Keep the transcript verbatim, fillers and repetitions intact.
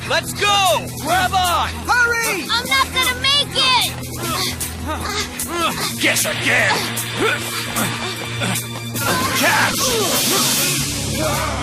Let's go! Grab on! Hurry! I'm not gonna make it! Guess again! Catch!